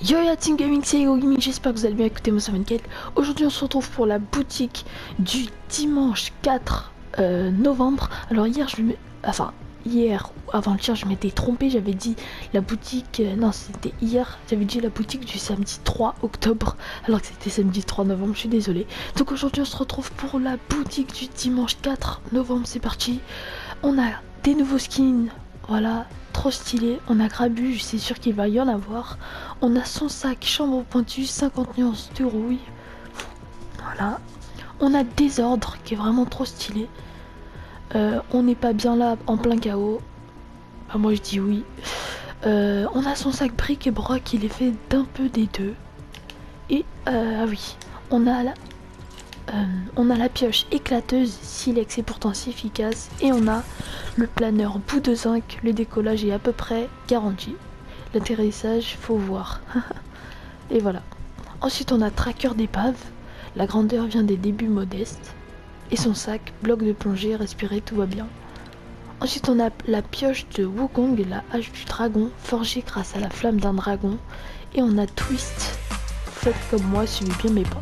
Yo ya Team Gaming, c'est Hugo Gaming, j'espère que vous allez bien. Écoutez, moi c'est Venkel. Aujourd'hui on se retrouve pour la boutique du dimanche 4 novembre. Alors hier hier ou avant-hier je m'étais trompé, j'avais dit la boutique, non c'était hier, j'avais dit la boutique du samedi 3 octobre alors que c'était samedi 3 novembre, je suis désolé. Donc aujourd'hui on se retrouve pour la boutique du dimanche 4 novembre, c'est parti. On a des nouveaux skins, voilà, trop stylé. On a Grabuge, c'est sûr qu'il va y en avoir. On a son sac chambre pointue, 50 nuances de rouille. Voilà. On a Désordre qui est vraiment trop stylé. On n'est pas bien là en plein chaos. Bah, moi je dis oui. On a son sac bric et broc, il est fait d'un peu des deux. Et ah oui, on a la pioche éclateuse, silex et pourtant si efficace. Et on a le planeur bout de zinc, le décollage est à peu près garanti. L'atterrissage, faut voir. Et voilà. Ensuite on a tracker d'épave, la grandeur vient des débuts modestes. Et son sac, bloc de plongée, respirer, tout va bien. Ensuite on a la pioche de Wukong, la hache du dragon, forgée grâce à la flamme d'un dragon. Et on a Twist, faites comme moi, suivez bien mes pas.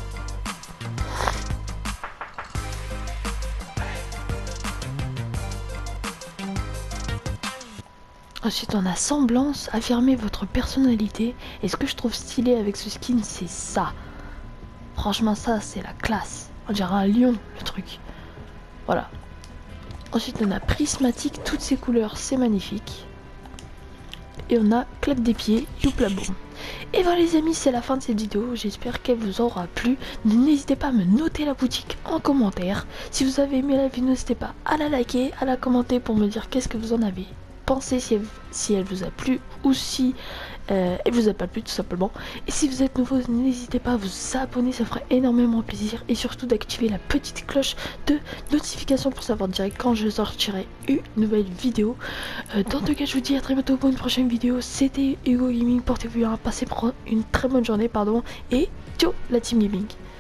Ensuite on a Semblance, affirmer votre personnalité. Et ce que je trouve stylé avec ce skin, c'est ça. Franchement ça c'est la classe. On dirait un lion le truc. Voilà. Ensuite on a Prismatique, toutes ces couleurs, c'est magnifique. Et on a Clap des pieds, youpla boum. Et voilà les amis, c'est la fin de cette vidéo, j'espère qu'elle vous aura plu. N'hésitez pas à me noter la boutique en commentaire. Si vous avez aimé la vidéo, n'hésitez pas à la liker, à la commenter pour me dire qu'est-ce que vous en avez pensé, si elle vous a plu ou si elle vous a pas plu tout simplement. Et si vous êtes nouveau, n'hésitez pas à vous abonner, ça ferait énormément plaisir. Et surtout d'activer la petite cloche de notification pour savoir direct quand je sortirai une nouvelle vidéo. Dans tout cas, je vous dis à très bientôt pour une prochaine vidéo. C'était Hugo Gaming, portez-vous bien, passez une très bonne journée, et ciao la Team Gaming.